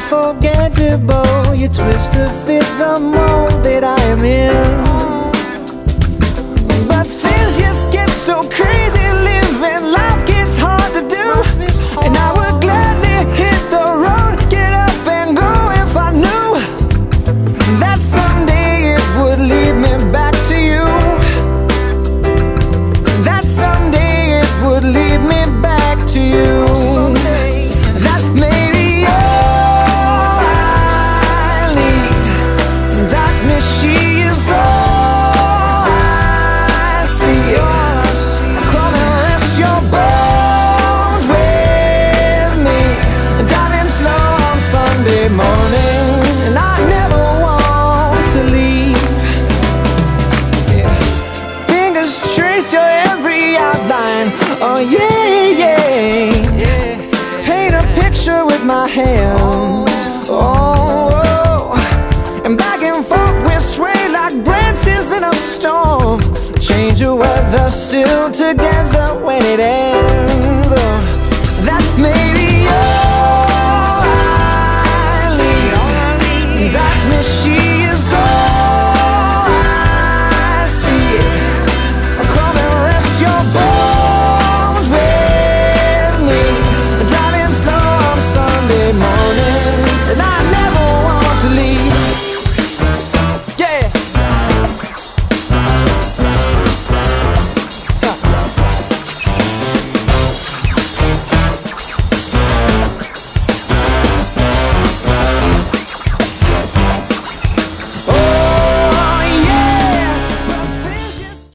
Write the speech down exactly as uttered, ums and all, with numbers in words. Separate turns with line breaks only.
unforgettable. You twist to fit the mold that I am in. But things just get so crazy, living life gets hard to do. And I would gladly hit the road, get up and go if I knew that someday it would lead me back to you. That someday it would lead me back to you. That maybe all I need. Darkness, she is all I see. Come and rest your bones with me. Driving slow on Sunday morning, and I never want to leave. Yeah. Fingers trace your every outline. Oh yeah, yeah. Paint a picture with my hands. Oh, oh. And back and forth we sway like branches in a storm. Change the weather, still together when it ends.